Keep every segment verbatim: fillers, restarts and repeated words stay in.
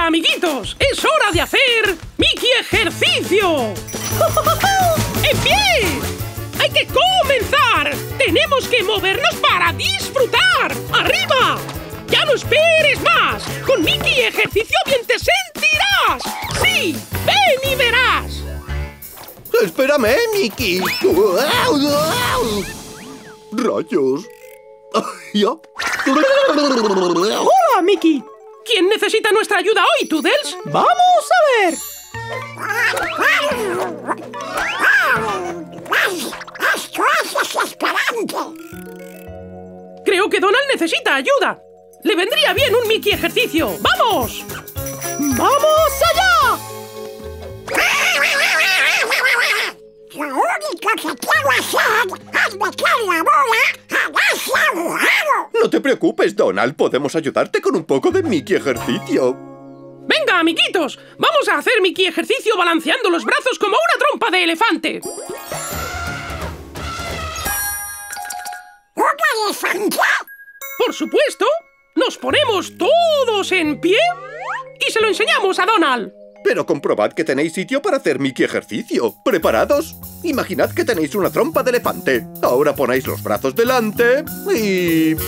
Venga, amiguitos, es hora de hacer Mickey ejercicio. ¡En pie! ¡Hay que comenzar! ¡Tenemos que movernos para disfrutar! ¡Arriba! ¡Ya no esperes más! ¡Con Mickey ejercicio bien te sentirás! ¡Sí! ¡Ven y verás! ¡Espérame, Mickey! ¡Rayos! ¿Ya? ¡Hola, Mickey! ¿Quién necesita nuestra ayuda hoy, Toodles? ¡Vamos a ver! ¡Esto es desesperante! Creo que Donald necesita ayuda. Le vendría bien un Mickey ejercicio. ¡Vamos! ¡Vamos allá! Lo único que quiero hacer es meter la bola en ese agujero. No te preocupes, Donald. Podemos ayudarte con un poco de Mickey ejercicio. Venga, amiguitos, vamos a hacer Mickey ejercicio balanceando los brazos como una trompa de elefante. ¿Un elefante? Por supuesto, nos ponemos todos en pie y se lo enseñamos a Donald. Pero comprobad que tenéis sitio para hacer Mickey ejercicio. ¿Preparados? Imaginad que tenéis una trompa de elefante. Ahora ponéis los brazos delante y...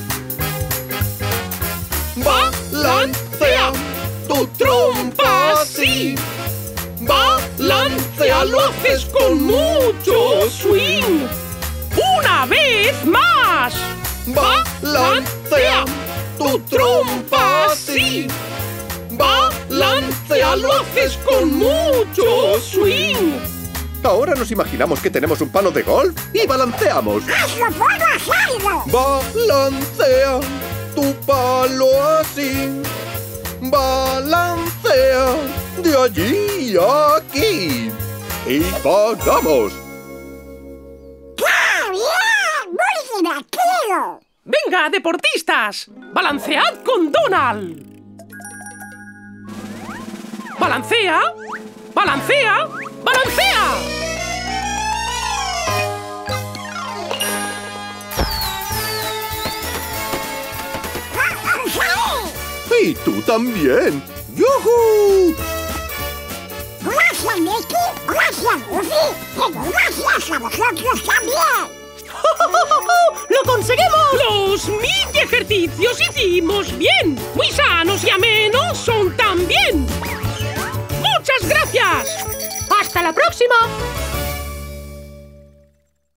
¡Balancea tu trompa así! ¡Balancea! ¡Lo haces con mucho swing! ¡Una vez más! ¡Balancea tu trompa así! ¡Balancea! ¡Lo haces con mucho swing! Ahora nos imaginamos que tenemos un palo de golf y balanceamos. ¡Eso puedo hacerlo! Balancea tu palo así. Balancea de allí a aquí. Y pagamos. ¡Qué bien! ¡Muy divertido! ¡Venga, deportistas! ¡Balancead con Donald! ¡Balancea! ¡Balancea! ¡Balancea! Y tú también. ¡Yujú! Gracias, Mickey. Gracias, Goofy. Pero gracias a vosotros también. ¡Lo conseguimos! Los Mickey ejercicios hicimos bien. Muy sanos y amenos son también. ¡Muchas gracias! ¡Hasta la próxima!